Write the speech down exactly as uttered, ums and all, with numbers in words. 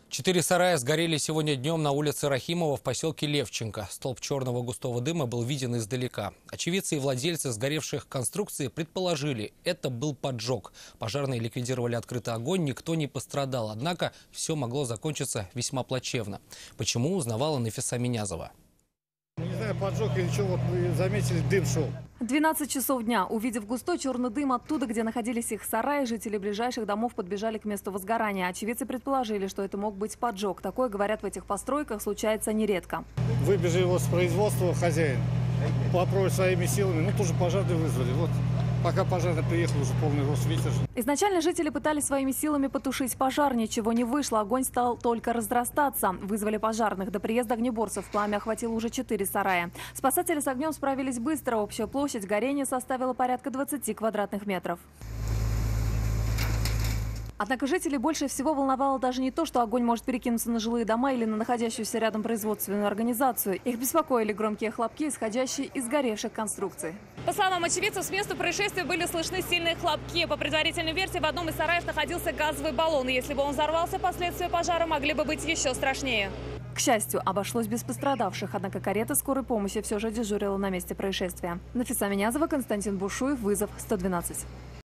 Четыре сарая сгорели сегодня днем на улице Рахимова в поселке Левченко. Столб черного густого дыма был виден издалека. Очевидцы и владельцы сгоревших конструкций предположили, это был поджог. Пожарные ликвидировали открытый огонь, никто не пострадал. Однако все могло закончиться весьма плачевно. Почему, узнавала Нафиса Минязова. Не знаю, поджог или что, вот вы заметили, дым шел. двенадцать часов дня. Увидев густой черный дым оттуда, где находились их сараи, жители ближайших домов подбежали к месту возгорания. Очевидцы предположили, что это мог быть поджог. Такое, говорят, в этих постройках случается нередко. Выбежали его с производства хозяин. Попробовали своими силами, ну тоже пожарные вызвали. Вот пока пожарный приехал, уже полный рост ветер. Изначально жители пытались своими силами потушить пожар. Ничего не вышло. Огонь стал только разрастаться. Вызвали пожарных. До приезда огнеборцев пламя охватило уже четыре сарая. Спасатели с огнем справились быстро. Общая площадь горения составила порядка двадцати квадратных метров. Однако жителей больше всего волновало даже не то, что огонь может перекинуться на жилые дома или на находящуюся рядом производственную организацию. Их беспокоили громкие хлопки, исходящие из горевших конструкций. По словам очевидцев, с места происшествия были слышны сильные хлопки. По предварительной версии, в одном из сараев находился газовый баллон. И если бы он взорвался, последствия пожара могли бы быть еще страшнее. К счастью, обошлось без пострадавших, однако карета скорой помощи все же дежурила на месте происшествия. Нафиса Минязова, Константин Бушуев, вызов сто двенадцать.